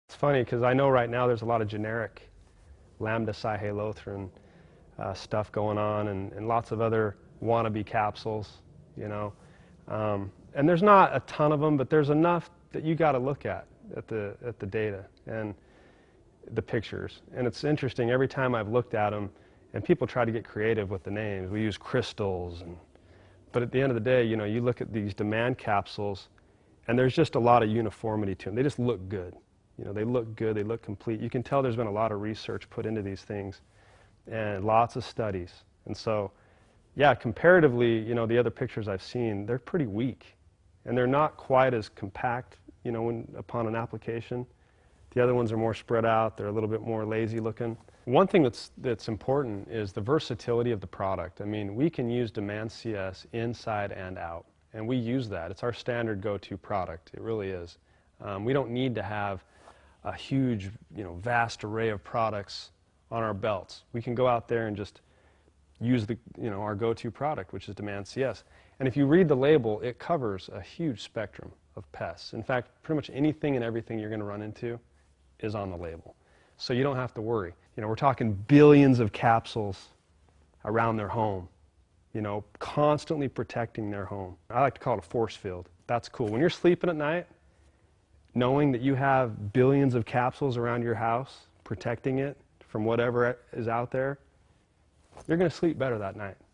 It's funny because I know right now there's a lot of generic lambda cyhalothrin stuff going on and lots of other wannabe capsules, you know. And there's not a ton of them, but there's enough that you got to look at the data and the pictures. And it's interesting, every time I've looked at them, and people try to get creative with the names. We use crystals, but at the end of the day, you know, you look at these demand capsules, and there's just a lot of uniformity to them. They just look good. You know, they look good, they look complete. You can tell there's been a lot of research put into these things and lots of studies. And so, yeah, comparatively, you know, the other pictures I've seen, they're pretty weak. And they're not quite as compact, you know, upon an application. The other ones are more spread out, they're a little bit more lazy looking. One thing that's important is the versatility of the product. I mean, we can use Demand CS inside and out, and we use that. It's our standard go-to product, it really is. We don't need to have a huge, you know, vast array of products on our belts. We can go out there and just use the, you know, our go-to product, which is Demand CS. And if you read the label, it covers a huge spectrum of pests. In fact, pretty much anything and everything you're going to run into is on the label. So you don't have to worry. You know, we're talking billions of capsules around their home, you know, constantly protecting their home. I like to call it a force field. That's cool. When you're sleeping at night, knowing that you have billions of capsules around your house protecting it from whatever is out there, you're going to sleep better that night.